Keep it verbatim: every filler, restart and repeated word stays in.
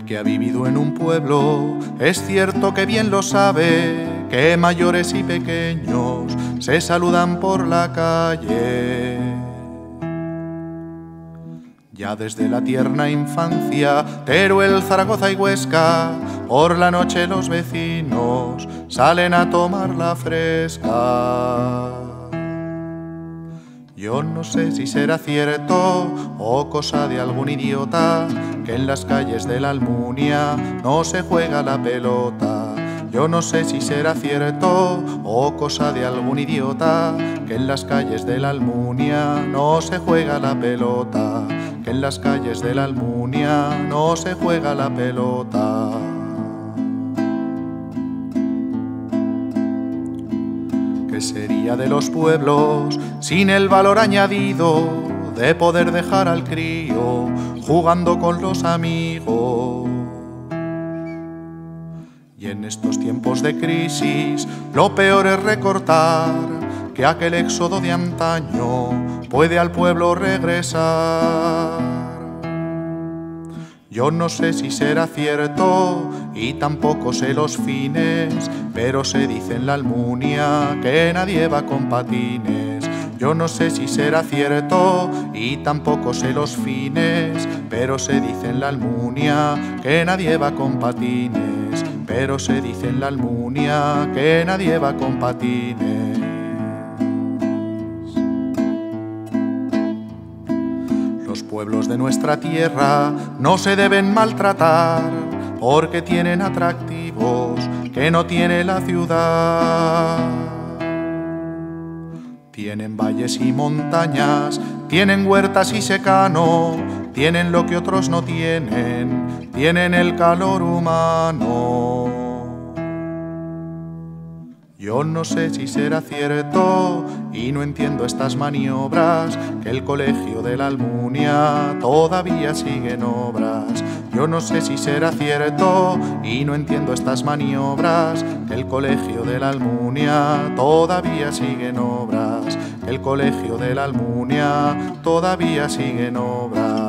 que ha vivido en un pueblo es cierto que bien lo sabe, que mayores y pequeños se saludan por la calle. Ya desde la tierna infancia, Teruel, Zaragoza y Huesca, por la noche los vecinos salen a tomar la fresca. Yo no sé si será cierto o cosa de algún idiota que en las calles de la Almunia no se juega la pelota. Yo no sé si será cierto o cosa de algún idiota que en las calles de la Almunia no se juega la pelota, que en las calles de la Almunia no se juega la pelota. ¿Qué sería de los pueblos sin el valor añadido de poder dejar al crío jugando con los amigos? Y en estos tiempos de crisis lo peor es recortar, que aquel éxodo de antaño puede al pueblo regresar. Yo no sé si será cierto y tampoco sé los fines, pero se dice en la Almunia que nadie va con patines. Yo no sé si será cierto y tampoco sé los fines, pero se dice en la Almunia que nadie va con patines. Pero se dice en la Almunia que nadie va con patines. Los pueblos de nuestra tierra no se deben maltratar porque tienen atractivos que no tiene la ciudad. Tienen valles y montañas, tienen huertas y secano, tienen lo que otros no tienen, tienen el calor humano. Yo no sé si será cierto y no entiendo estas maniobras, que el colegio de la Almunia todavía sigue en obras. Yo no sé si será cierto y no entiendo estas maniobras, que el colegio de la Almunia todavía sigue en obras, que el colegio de la Almunia todavía sigue en obras.